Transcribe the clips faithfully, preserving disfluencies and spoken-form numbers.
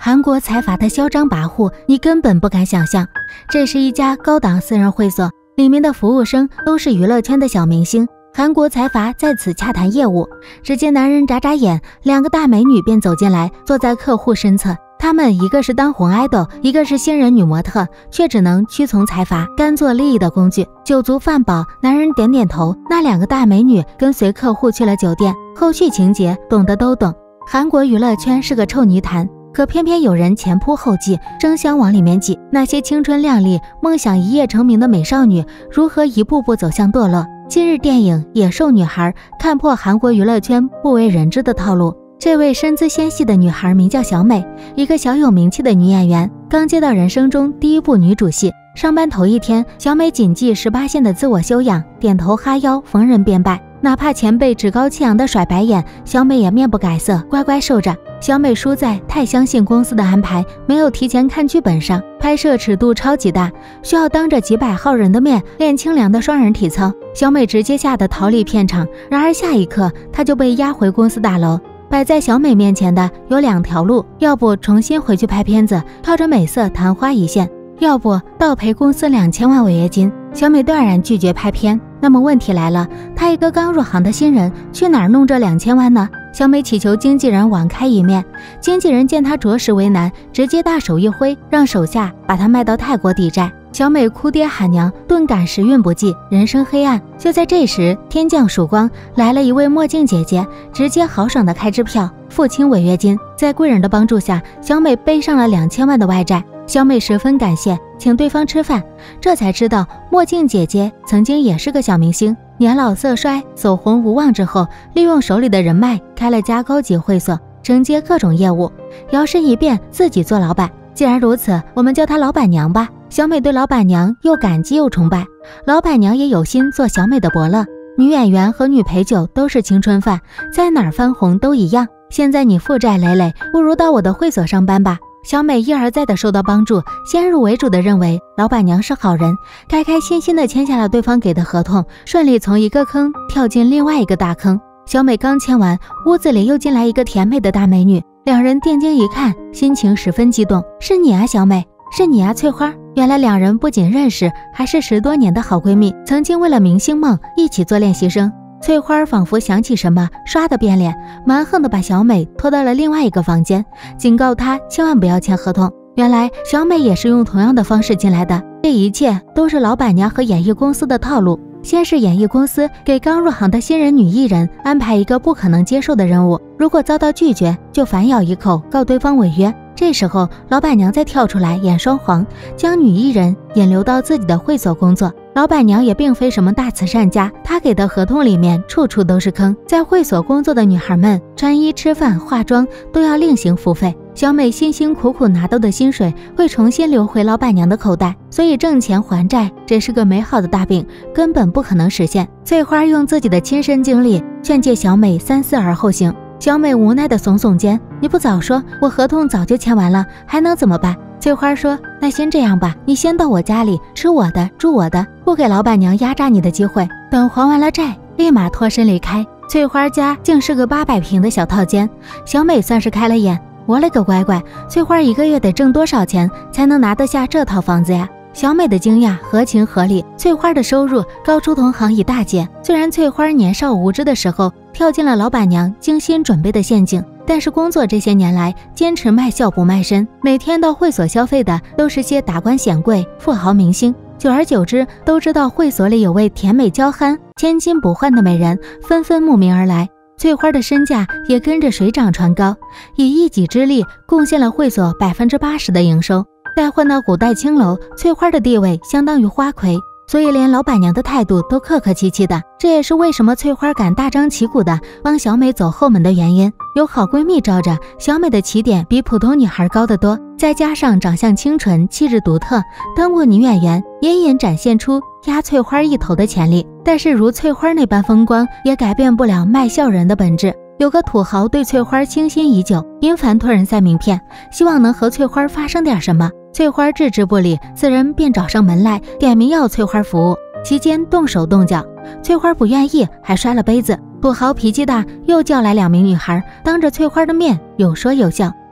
韩国财阀的嚣张跋扈，你根本不敢想象。这是一家高档私人会所，里面的服务生都是娱乐圈的小明星。韩国财阀在此洽谈业务，只见男人眨眨眼，两个大美女便走进来，坐在客户身侧。他们一个是当红爱豆，一个是新人女模特，却只能屈从财阀，甘做利益的工具。酒足饭饱，男人点点头，那两个大美女跟随客户去了酒店。后续情节懂得都懂。韩国娱乐圈是个臭泥潭，可偏偏有人前仆后继，争相往里面挤。那些青春靓丽、梦想一夜成名的美少女，如何一步步走向堕落？今日电影《野兽女孩》看破韩国娱乐圈不为人知的套路。这位身姿纤细的女孩名叫小美，一个小有名气的女演员，刚接到人生中第一部女主戏。上班头一天，小美谨记十八线的自我修养，点头哈腰，逢人便拜。哪怕前辈趾高气扬的甩白眼，小美也面不改色，乖乖受着。小美输在太相信公司的安排，没有提前看剧本上。拍摄尺度超级大，需要当着几百号人的面练清凉的双人体操。小美直接吓得逃离片场，然而下一刻她就被押回公司大楼。摆在小美面前的有两条路，要不重新回去拍片子，靠着美色昙花一现，要不倒赔公司两千万违约金。小美断然拒绝拍片。那么问题来了，她一个刚入行的新人，去哪儿弄这两千万呢？小美祈求经纪人网开一面，经纪人见她着实为难，直接大手一挥，让手下把她卖到泰国抵债。小美哭爹喊娘，顿感时运不济，人生黑暗。就在这时，天降曙光，来了一位墨镜姐姐，直接豪爽的开支票，付清违约金。在贵人的帮助下，小美背上了两千万的外债。小美十分感谢，请对方吃饭，这才知道墨镜姐姐曾经也是个小明星，年老色衰，走红无望之后，利用手里的人脉开了家高级会所，承接各种业务，摇身一变自己做老板。既然如此，我们叫她老板娘吧。小美对老板娘又感激又崇拜，老板娘也有心做小美的伯乐。女演员和女陪酒都是青春饭，在哪儿翻红都一样。现在你负债累累，不如到我的会所上班吧。小美一而再的受到帮助，先入为主的认为老板娘是好人，开开心心的签下了对方给的合同，顺利从一个坑跳进另外一个大坑。小美刚签完，屋子里又进来一个甜美的大美女，两人定睛一看，心情十分激动。是你啊，小美，是你啊，翠花。原来两人不仅认识，还是十多年的好闺蜜，曾经为了明星梦一起做练习生。翠花仿佛想起什么，唰的变脸，蛮横的把小美拖到了另外一个房间，警告她千万不要签合同。原来小美也是用同样的方式进来的，这一切都是老板娘和演艺公司的套路。先是演艺公司给刚入行的新人女艺人安排一个不可能接受的任务，如果遭到拒绝，就反咬一口告对方违约。这时候老板娘再跳出来演双簧，将女艺人引流到自己的会所工作。老板娘也并非什么大慈善家，她给的合同里面处处都是坑，在会所工作的女孩们穿衣吃饭化妆都要另行付费。小美辛辛苦苦拿到的薪水会重新流回老板娘的口袋，所以挣钱还债这是个美好的大饼，根本不可能实现。翠花用自己的亲身经历劝诫小美三思而后行。小美无奈的耸耸肩，你不早说，我合同早就签完了，还能怎么办？翠花说，那先这样吧，你先到我家里吃我的住我的，不给老板娘压榨你的机会，等还完了债立马脱身离开。翠花家竟是个八百平的小套间，小美算是开了眼，我勒个乖乖，翠花一个月得挣多少钱才能拿得下这套房子呀？小美的惊讶合情合理，翠花的收入高出同行一大截。虽然翠花年少无知的时候跳进了老板娘精心准备的陷阱，但是工作这些年来坚持卖笑不卖身，每天到会所消费的都是些达官显贵、富豪明星。久而久之，都知道会所里有位甜美娇憨、千金不换的美人，纷纷慕名而来。翠花的身价也跟着水涨船高，以一己之力贡献了会所百分之八十的营收。再换到古代青楼，翠花的地位相当于花魁，所以连老板娘的态度都客客气气的。这也是为什么翠花敢大张旗鼓的帮小美走后门的原因。有好闺蜜罩着，小美的起点比普通女孩高得多，再加上长相清纯，气质独特，当过女演员，隐隐展现出压翠花一头的潜力。但是如翠花那般风光，也改变不了卖笑人的本质。有个土豪对翠花倾心已久，频繁托人塞名片，希望能和翠花发生点什么。翠花置之不理，此人便找上门来，点名要翠花服务，期间动手动脚。翠花不愿意，还摔了杯子。土豪脾气大，又叫来两名女孩，当着翠花的面有说有笑。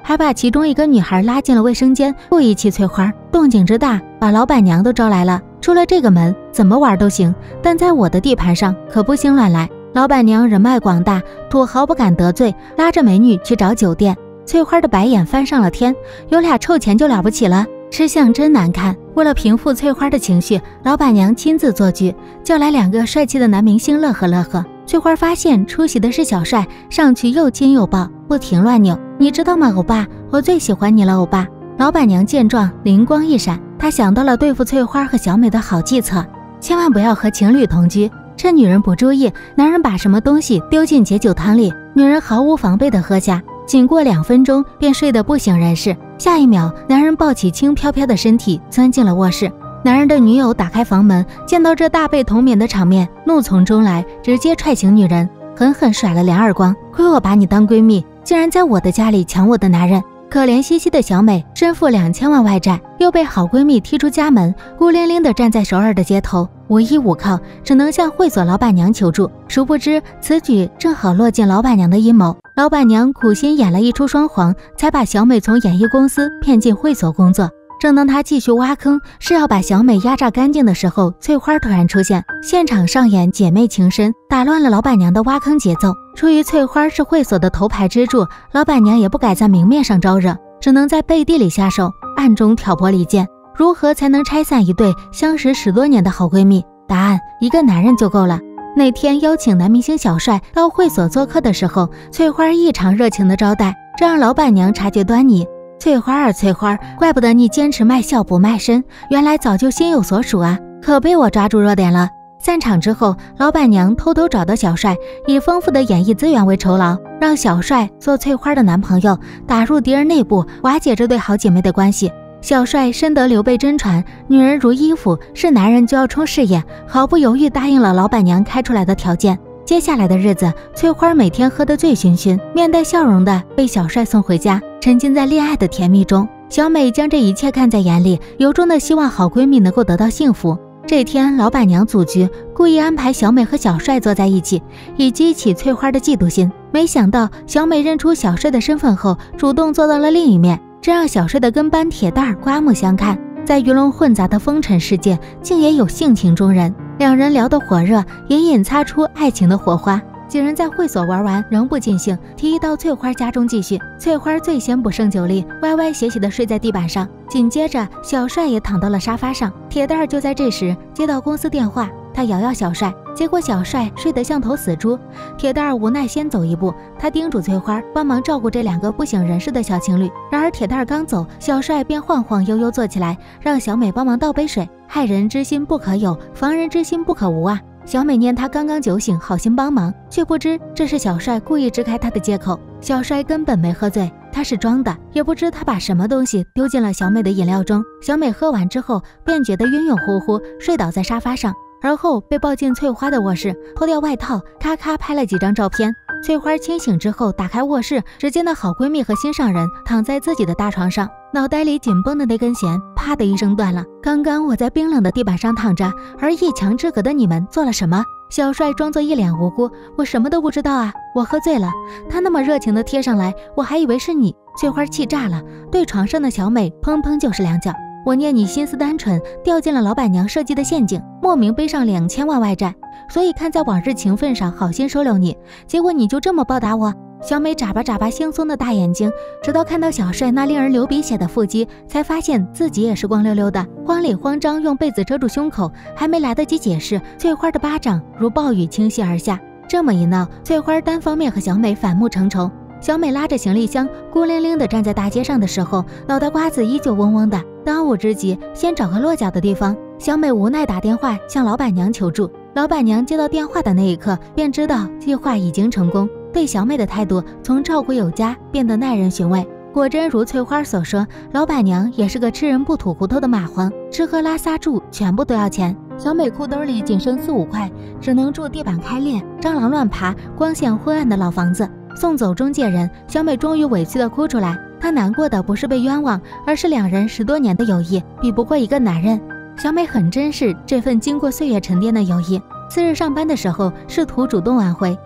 还把其中一个女孩拉进了卫生间，故意气翠花。动静之大，把老板娘都招来了。出了这个门，怎么玩都行，但在我的地盘上可不行乱来。老板娘人脉广大，土豪不敢得罪，拉着美女去找酒店。翠花的白眼翻上了天，有俩臭钱就了不起了，吃相真难看。为了平复翠花的情绪，老板娘亲自做局，叫来两个帅气的男明星乐呵乐呵。翠花发现出席的是小帅，上去又亲又抱，不停乱扭。你知道吗，欧巴，我最喜欢你了，欧巴。老板娘见状灵光一闪，她想到了对付翠花和小美的好计策，千万不要和情侣同居，趁女人不注意，男人把什么东西丢进解酒汤里，女人毫无防备地喝下，仅过两分钟便睡得不省人事。下一秒，男人抱起轻飘飘的身体钻进了卧室。男人的女友打开房门，见到这大被同眠的场面，怒从中来，直接踹醒女人，狠狠甩了两耳光。亏我把你当闺蜜，竟然在我的家里抢我的男人。可怜兮兮的小美身负两千万外债，又被好闺蜜踢出家门，孤零零地站在首尔的街头，无依无靠，只能向会所老板娘求助。殊不知此举正好落进老板娘的阴谋。老板娘苦心演了一出双簧，才把小美从演艺公司骗进会所工作。正当她继续挖坑，是要把小美压榨干净的时候，翠花突然出现，现场上演姐妹情深，打乱了老板娘的挖坑节奏。出于翠花是会所的头牌支柱，老板娘也不敢在明面上招惹，只能在背地里下手，暗中挑拨离间。如何才能拆散一对相识十多年的好闺蜜？答案：一个男人就够了。那天邀请男明星小帅到会所做客的时候，翠花异常热情的招待，这让老板娘察觉端倪。翠花儿翠花，怪不得你坚持卖笑不卖身，原来早就心有所属啊，可被我抓住弱点了。散场之后，老板娘偷偷找到小帅，以丰富的演艺资源为酬劳，让小帅做翠花的男朋友，打入敌人内部，瓦解这对好姐妹的关系。小帅深得刘备真传，女人如衣服，是男人就要冲事业，毫不犹豫答应了老板娘开出来的条件。接下来的日子，翠花每天喝得醉醺醺，面带笑容的被小帅送回家，沉浸在恋爱的甜蜜中。小美将这一切看在眼里，由衷的希望好闺蜜能够得到幸福。这天，老板娘组局，故意安排小美和小帅坐在一起，以激起翠花的嫉妒心。没想到小美认出小帅的身份后，主动坐到了另一面，这让小帅的跟班铁蛋儿刮目相看。在鱼龙混杂的风尘世界，竟也有性情中人。两人聊得火热，隐隐擦出爱情的火花。几人在会所玩完仍不尽兴，提议到翠花家中继续。翠花最先不胜酒力，歪歪斜斜地睡在地板上。紧接着小帅也躺到了沙发上。铁蛋儿就在这时接到公司电话，他摇摇小帅，结果小帅睡得像头死猪。铁蛋儿无奈先走一步，他叮嘱翠花帮忙照顾这两个不省人事的小情侣。然而铁蛋儿刚走，小帅便晃晃悠悠坐起来，让小美帮忙倒杯水。害人之心不可有，防人之心不可无啊！小美念他刚刚酒醒，好心帮忙，却不知这是小帅故意支开他的借口。小帅根本没喝醉，他是装的，也不知他把什么东西丢进了小美的饮料中。小美喝完之后便觉得晕晕乎乎，睡倒在沙发上，而后被抱进翠花的卧室，脱掉外套，咔咔拍了几张照片。翠花清醒之后打开卧室，只见那好闺蜜和心上人躺在自己的大床上，脑袋里紧绷的那根弦啪的一声断了。刚刚我在冰冷的地板上躺着，而一墙之隔的你们做了什么？小帅装作一脸无辜，我什么都不知道啊，我喝醉了。他那么热情的贴上来，我还以为是你。翠花气炸了，对床上的小美砰砰就是两脚。我念你心思单纯，掉进了老板娘设计的陷阱，莫名背上两千万外债，所以看在往日情分上好心收留你，结果你就这么报答我。小美眨巴眨巴惺忪的大眼睛，直到看到小帅那令人流鼻血的腹肌，才发现自己也是光溜溜的，慌里慌张用被子遮住胸口，还没来得及解释，翠花的巴掌如暴雨倾泻而下。这么一闹，翠花单方面和小美反目成仇。小美拉着行李箱孤零零地站在大街上的时候，脑袋瓜子依旧嗡嗡的。当务之急，先找个落脚的地方。小美无奈打电话向老板娘求助。老板娘接到电话的那一刻，便知道计划已经成功，对小美的态度从照顾有加变得耐人寻味。果真如翠花所说，老板娘也是个吃人不吐骨头的蚂蟥，吃喝拉撒住全部都要钱。小美裤兜里仅剩四五块，只能住地板开裂、蟑螂乱爬、光线昏暗的老房子。送走中介人，小美终于委屈地哭出来。她难过的不是被冤枉，而是两人十多年的友谊比不过一个男人。小美很珍视这份经过岁月沉淀的友谊。次日上班的时候，试图主动挽回，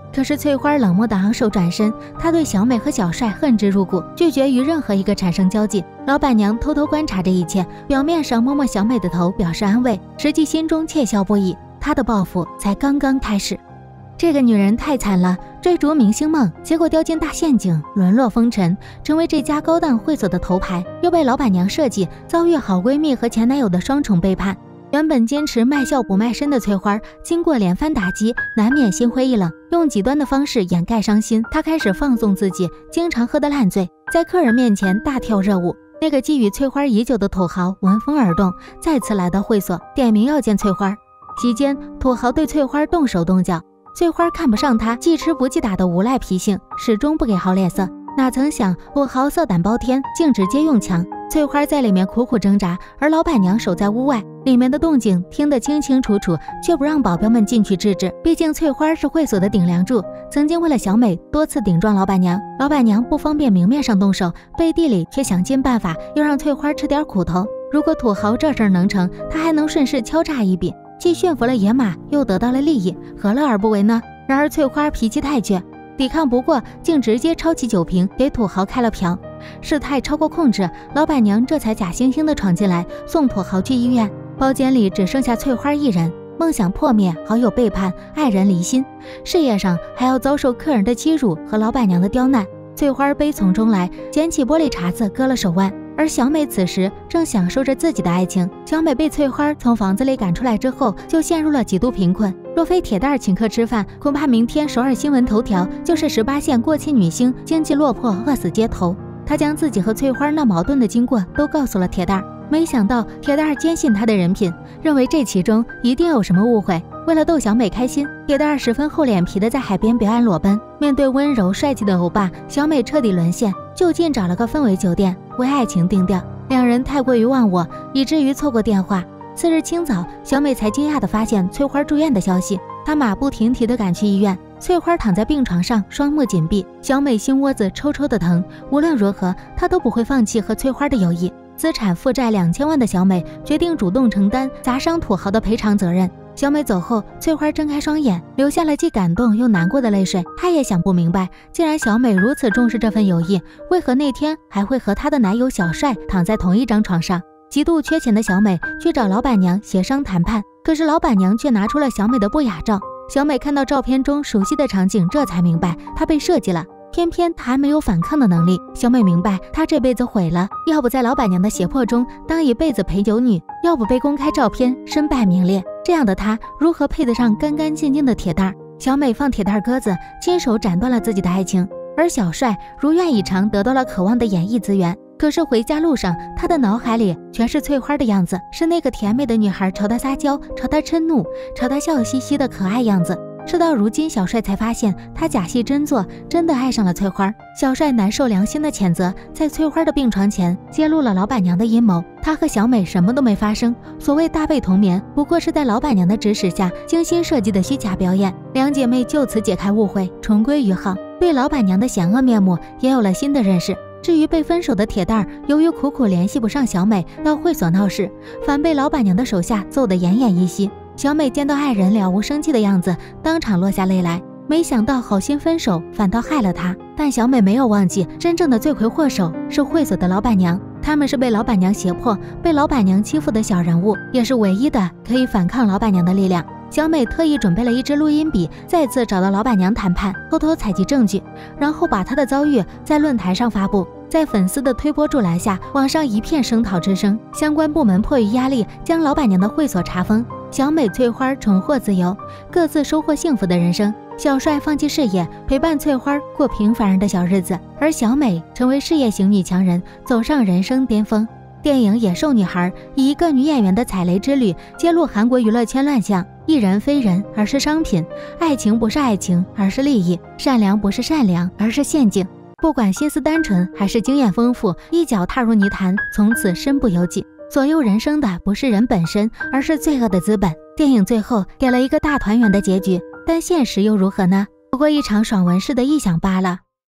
可是翠花冷漠的昂首转身，她对小美和小帅恨之入骨，拒绝与任何一个产生交集。老板娘偷偷观察这一切，表面上摸摸小美的头表示安慰，实际心中窃笑不已。她的报复才刚刚开始。这个女人太惨了，追逐明星梦，结果掉进大陷阱，沦落风尘，成为这家高档会所的头牌，又被老板娘设计，遭遇好闺蜜和前男友的双重背叛。原本坚持卖笑不卖身的翠花，经过连番打击，难免心灰意冷，用极端的方式掩盖伤心。她开始放纵自己，经常喝得烂醉，在客人面前大跳热舞。那个觊觎翠花已久的土豪闻风而动，再次来到会所，点名要见翠花。席间，土豪对翠花动手动脚，翠花看不上他记吃不记打的无赖脾性，始终不给好脸色。哪曾想土豪色胆包天，竟直接用枪。翠花在里面苦苦挣扎，而老板娘守在屋外，里面的动静听得清清楚楚，却不让保镖们进去制止。毕竟翠花是会所的顶梁柱，曾经为了小美多次顶撞老板娘，老板娘不方便明面上动手，背地里却想尽办法要让翠花吃点苦头。如果土豪这事儿能成，他还能顺势敲诈一笔，既驯服了野马，又得到了利益，何乐而不为呢？然而翠花脾气太倔，抵抗不过，竟直接抄起酒瓶给土豪开了瓢。事态超过控制，老板娘这才假惺惺地闯进来，送土豪去医院。包间里只剩下翠花一人，梦想破灭，好友背叛，爱人离心，事业上还要遭受客人的欺辱和老板娘的刁难。翠花悲从中来，捡起玻璃碴子割了手腕。而小美此时正享受着自己的爱情。小美被翠花从房子里赶出来之后，就陷入了极度贫困。若非铁蛋儿请客吃饭，恐怕明天首尔新闻头条就是十八线过气女星经济落魄，饿死街头。她将自己和翠花闹矛盾的经过都告诉了铁蛋儿，没想到铁蛋儿坚信她的人品，认为这其中一定有什么误会。为了逗小美开心，铁蛋儿十分厚脸皮的在海边表演裸奔。面对温柔帅气的欧巴，小美彻底沦陷，就近找了个氛围酒店为爱情定调。两人太过于忘我，以至于错过电话。次日清早，小美才惊讶地发现翠花住院的消息，她马不停蹄地赶去医院。翠花躺在病床上，双目紧闭，小美心窝子抽抽的疼。无论如何，她都不会放弃和翠花的友谊。资产负债两千万的小美决定主动承担砸伤土豪的赔偿责任。小美走后，翠花睁开双眼，流下了既感动又难过的泪水。她也想不明白，既然小美如此重视这份友谊，为何那天还会和她的男友小帅躺在同一张床上？极度缺钱的小美去找老板娘协商谈判，可是老板娘却拿出了小美的不雅照。小美看到照片中熟悉的场景，这才明白她被设计了。偏偏她还没有反抗的能力。小美明白，她这辈子毁了，要不在老板娘的胁迫中当一辈子陪酒女，要不被公开照片身败名裂。这样的她如何配得上干干净净的铁蛋儿？小美放铁蛋儿鸽子，亲手斩断了自己的爱情。而小帅如愿以偿得到了渴望的演艺资源。可是回家路上，他的脑海里全是翠花的样子，是那个甜美的女孩朝他撒娇，朝他嗔怒，朝他笑嘻嘻的可爱样子。事到如今，小帅才发现他假戏真做，真的爱上了翠花。小帅难受良心的谴责，在翠花的病床前揭露了老板娘的阴谋。他和小美什么都没发生，所谓大被同眠，不过是在老板娘的指使下精心设计的虚假表演。两姐妹就此解开误会，重归于好，对老板娘的险恶面目也有了新的认识。至于被分手的铁蛋儿，由于苦苦联系不上小美，到会所闹事，反被老板娘的手下揍得奄奄一息。小美见到爱人了无生气的样子，当场落下泪来。没想到好心分手，反倒害了她。但小美没有忘记，真正的罪魁祸首是会所的老板娘。他们是被老板娘胁迫、被老板娘欺负的小人物，也是唯一的可以反抗老板娘的力量。小美特意准备了一支录音笔，再次找到老板娘谈判，偷偷采集证据，然后把她的遭遇在论坛上发布。在粉丝的推波助澜下，网上一片声讨之声。相关部门迫于压力，将老板娘的会所查封。小美、翠花重获自由，各自收获幸福的人生。小帅放弃事业，陪伴翠花过平凡人的小日子，而小美成为事业型女强人，走上人生巅峰。电影《野兽女孩》以一个女演员的踩雷之旅，揭露韩国娱乐圈乱象：艺人非人，而是商品；爱情不是爱情，而是利益；善良不是善良，而是陷阱。不管心思单纯还是经验丰富，一脚踏入泥潭，从此身不由己。左右人生的不是人本身，而是罪恶的资本。电影最后给了一个大团圆的结局，但现实又如何呢？不过一场爽文式的臆想罢了。